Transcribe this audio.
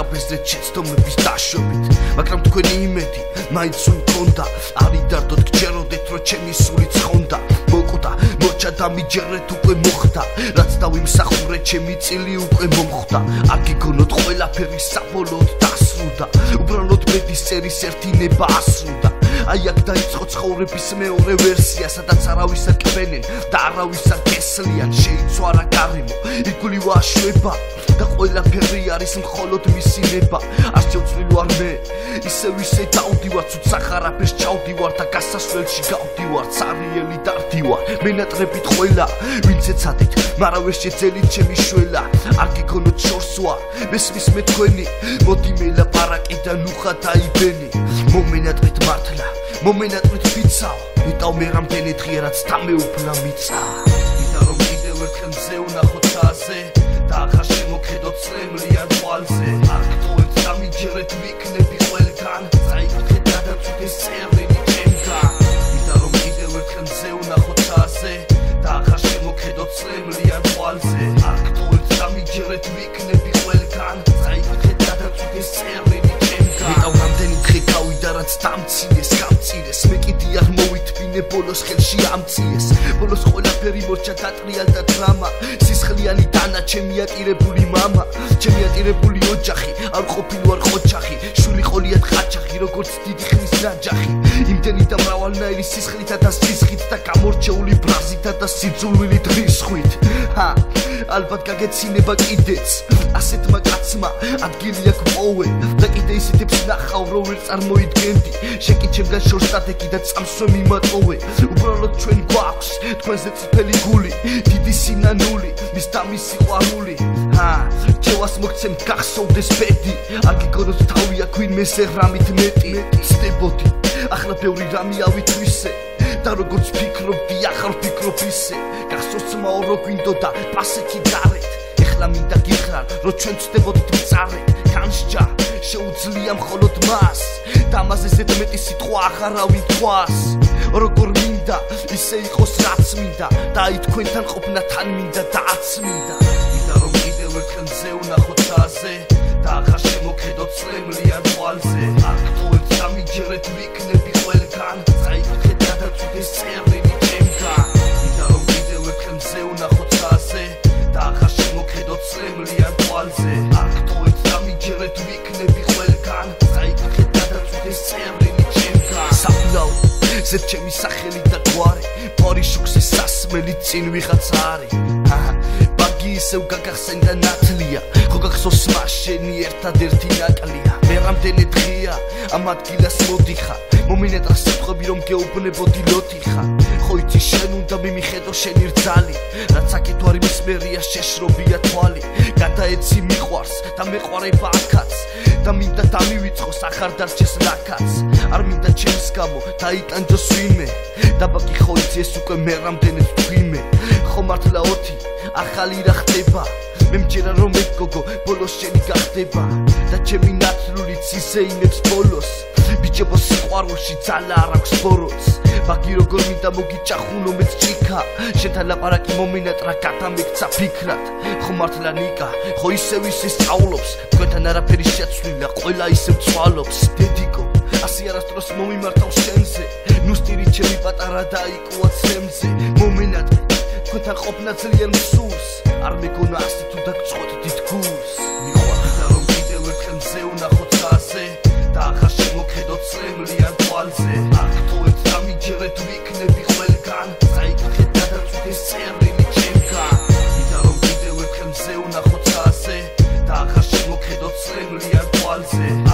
დარბეზეთ შეცდომების დაშვებით, მაგრამ თქვენი იმედი მაინც მქონდა, არ იდარდოთ გჯეროდეთ რომ ჩემი სულიც ხონდა, მოკვდა მოჩა და მიჯერეთ უკვე მოხდა, რაც დავიმსახურე ჩემი წილი უკვე მომხვდა, არ გიგონოთ ყველაფერი საბოლოოდ დასრულდა, უბრალოდ ბედის წერის ერთი ნება ასრულდა. აი აქ დაიწყო ცხოვრების მეორე ვერსია, სადაც არავის არ კბენენ და არავის არ გესლიან, შეიცვალა გარემო, იგულივ აშვება და ყველაფერი არის მხოლოდ მისი ნება. არ შევცვლილ ვარ მე, ისე დავდივარ, ცუდ სახარაფეს ჩავდივარ და გასასვლელში გავდივარ, цаრიელი დარდივარ, მენატრებით ყველა, ვინც ეცადეთ, მაგრამ ვერ შეძელით ჩემი შველა, არ გიგონოთ შორს ვარ, მესმის მე თქვენი, მოდი მელაპარაკიდან უხა დაიბენი, მომენატრით მართლა, მომენატრით ვიცავ, ვიტავ მე რამდენი დღეა რაც დამეუფლა მიწა. მინდა რომ კიდევ ერთხელ მზე ვნახო ცაზე და ახლა შემოხედოთ წრემლიან თვალზე, არ გტოვეთ და მიჯერეთ ვიქნები ყველგან, წაიკითხეთ გადაწვდეს წერლები ჩემგან. მინდა რომ კიდევ ერთხელ მზე ვნახო ცაზე და ახლა შემოხედოთ წრემლიან თვალზე, არ გტოვეთ და მიჯერეთ ვიქნები ყველგან, წაიკითხეთ გადაწვდეს წერლები ჩემგან. ვიტავ რამდენი დღე გავიდა რაც დამცინეს, გამწირეს, მე კიდე არ მოვითბინე ბოლოს ხელში ამციეს, ბოლოს ყველაფერი მორჩა დატრიალდა დრამა, სისხლიანი დანა ჩემი ატირებული მამა, ჩემი ატირებული ოჯახი, არ ყოფილი ვარ ყოჩახი, შვილი ყოლიათ ყაჩახი, როგორც დიდი ხნის ნაჯახი, იმდენი და მრავალნაირი სისხლითა და სისხლით და გამორჩეული ბრაზითა და სიძულვილით რისხვით. ალბათ გაგეცინება კიდეც ასეთმა კაცმა ადგილი აქ მოვე და კიდე ისეთებს ნახავ რომ ვერ წარმოიდგენდი, შეკი ჩემგან შორს დადექი და წამსვე მიმატოვე, უბრალოდ ჩვენ გვაქვს თქვენზე წითელი გული, დიდი სინანული, მის და მის სიყვარული. ჩემას მოგცემ გახსოვდეს ბედი, არ გიგონოთ თავი აქ ვინმეს ეღრამით მეტი, ცდებოდი ახლა ბევრი რამე ავითვისე და როგორც ფიქრობდი ახლა ვფიქრობ ისე, გახსოვს მაო რო გვინდოდა პასექი გარეთ, ეხლა მინდა გიხრან რომ ჩვენ ვცდებოდით მწარე, განსჯა შეუძლია მხოლოდ მას და ამაზე ზედმეტი სიტყვა აღარავინ თქვას, როგორ მინდა ისე იყოს რაც მინდა და აი თქვენთან ყოფნა თან მინდა და აც მინდა. მინდა რომ კიდევ ერთხელ მზე ვნახო ცაზე და ახლა შემოხედოთ წრემლიან თვალზე, არ გტოვეთ და მიჯერეთ ვიქნები ყველგან, წაიკითხეთ გადაწვდეს წერლები ჩემგან. მინდა რომ კიდევ ერთხელ მზე ვნახო ცაზე და ახლა შემოხედოთ წრემლიან თვალზე, არ გტოვეთ და მიჯერეთ ვიქნები ყველგან, წაიკითხეთ გადაწვდეს წერლები ჩემგან. საფლავ ზედ ჩემი სახელი და გვარი, პორიშუქზე სასმელი წინ ვიღაც არის, ბაგი ისევ გაგახსენდა ნათლია, ხო გახსოვს მას შენი ერთადერთი ნაკლია, მე რამდენი დღეა ამ ადგილას მოდიხა, მომენატრა სიტყვები რომ გეუბნებოდი ლოთიხა, ხო იცი შენ უნდა მიმიხედო შენი რძალი, რაც აქეთ ვარ იმის მერია შეშრობია თვალი, გადაეცი მიყვარს და მეყვარება აქაც და მინდა დამივიწყოს ახარ დარჩეს რაკაც, არ მინდა ჩემს გამო დაიტანჯოს ვინმე და ბაკი ხო იცი ეს უკვე მე რამდენად თვიმე, ხო მართლა ოთი ახალი რა ხდება, მე მჯერა რომ ეგ გოგო ბოლოს შენი გახდება და ჩემი ნათლულიც ისეინებს ბოლოს, ბიჭებო სიყვარულში ძალა არ აქვს ბოროტს, ბაკი როგორ მინდა მოგიჭახუნო მეც ჭიქა, შენთან ლაპარაკი მომენატრა გადამექცა ფიქრად, ხო მართლა ნიკა, ხო ისევ სწავლობს, თქვენთან არაფერი შეცვლილა, ყველა ისევ ცვალობს, დედიკო ასე არასდროს მომიმართავ შენზე, ნუსტირი ჩემი პატარა დაიკუა ცემზე, მომენატრა თქვენთან ყოფნა ძალიან მსურს, არ მეგონა ასე თუ დაგწყვეტ თითქოს. მიყვარდა რომ კიდევ ერთხელ მზე ვნახო ცაზე და ახლა შემოხედოთ წრემლიან თვალზე, არ გტოვეთ და მიჯერეთ ვიქნები ყველგან, წაიკითხეთ გადაწვდეს წერლები ჩემგან. მინდა რომ კიდევ ერთხელ მზე ვნახო ცაზე და ახლა შემოხედოთ წრემლიან თვალზე.